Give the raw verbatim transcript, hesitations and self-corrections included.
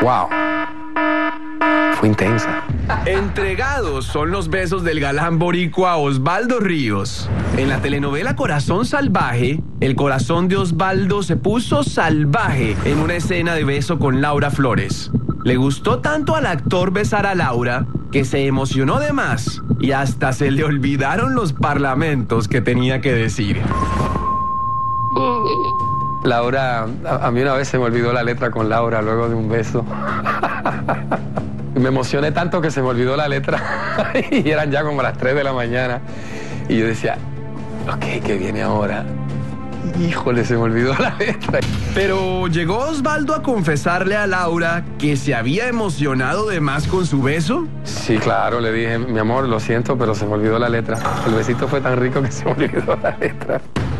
Wow. Fue intensa. Entregados son los besos del galán boricua Osvaldo Ríos. En la telenovela Corazón Salvaje, el corazón de Osvaldo se puso salvaje en una escena de beso con Laura Flores. Le gustó tanto al actor besar a Laura que se emocionó de más y hasta se le olvidaron los parlamentos que tenía que decir. Laura, a, a mí una vez se me olvidó la letra con Laura luego de un beso. Me emocioné tanto que se me olvidó la letra y eran ya como las tres de la mañana. Y yo decía, ok, ¿qué viene ahora? Híjole, se me olvidó la letra. Pero llegó Osvaldo a confesarle a Laura que se había emocionado de más con su beso. Sí, claro, le dije, mi amor, lo siento, pero se me olvidó la letra. El besito fue tan rico que se me olvidó la letra.